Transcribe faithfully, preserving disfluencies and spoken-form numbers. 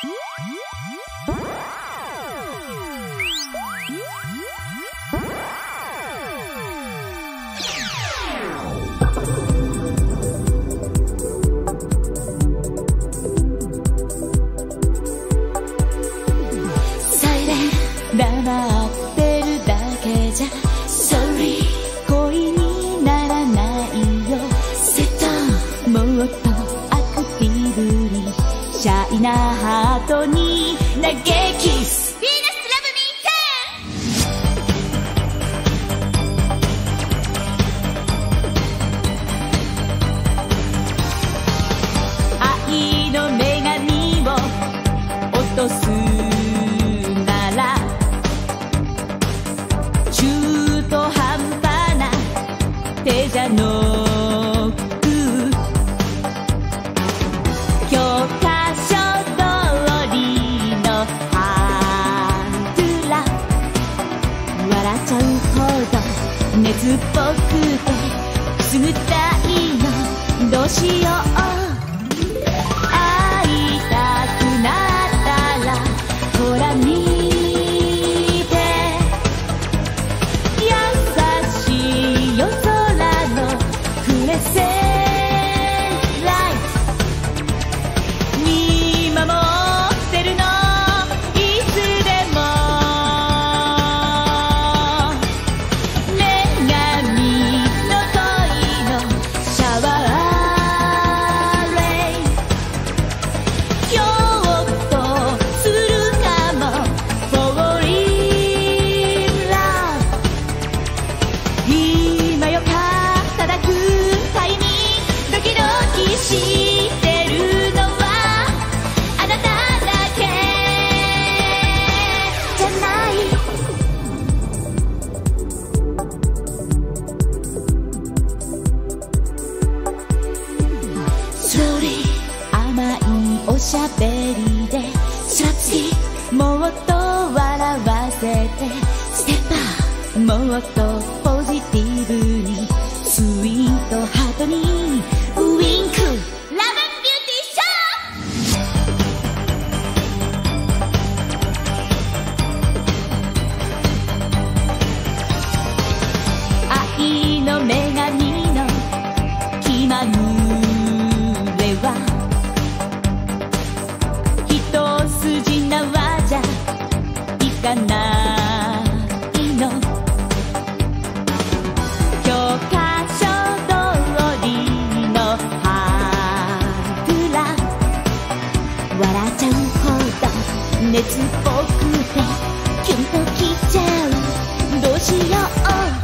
黙ってるだけじゃ Sorry 恋にならないよ Sit down もっとアクティブにシャイなハートに投げキス Venus Love Me 愛の女神を落とす手じゃのく教科書通りのハードラ笑っちゃうほど熱っぽくてくすぐったいのどうしよう会いたくなったらほら見おしゃべりでスラッツもっと笑わせてステッパーもっとポジティブにスイートハートにウインクラブビューティーショー愛の女神の気まぐれは筋縄じゃいかないの教科書通りのハードラ笑っちゃうほど熱っぽくてキュンときちゃうどうしよう